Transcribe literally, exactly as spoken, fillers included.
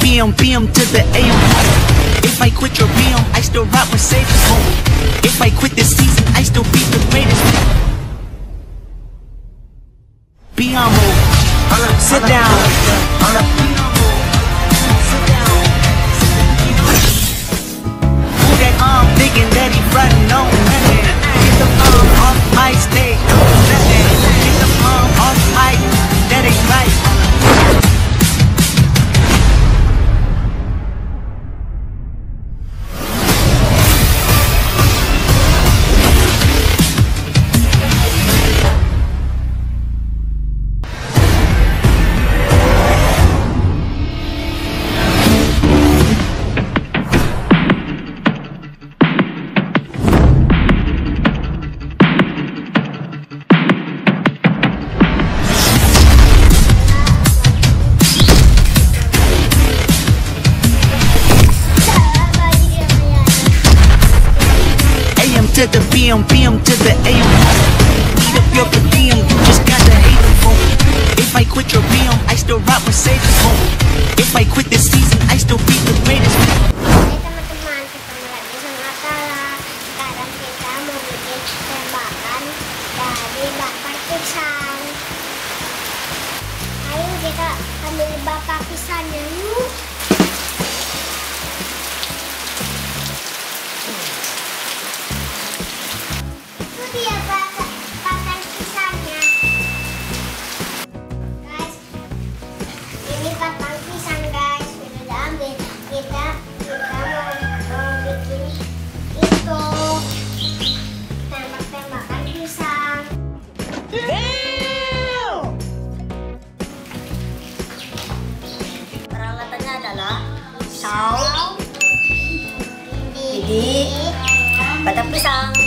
P M, P M to the A M. If I quit your B M, I still rock Mercedes. If I quit this season, I still be the greatest. Be on mode. Sit down. Who that arm thinking that he frontin' on nothing? Get the arm off my stage. Get the arm off my, that ain't right. To the B M, B M to the A M. Eat up your per diem, you just gotta hate them for. If I quit your B M, I still rock Mercedes. If I quit this season, I still be the greatest. Hai teman-teman, ketemu lagi sama Tala. Sekarang kita mau bikin tembakan dari batang pisang. Ayo kita ambil batang pisangnya yuk. Dia batang, batang pisangnya, guys. Ini batang pisang, guys. Sudah diambil. Kita kita mau, mau bikin itu tembak-tembakan pisang. Peralatannya adalah pisau, lidi, batang pisang.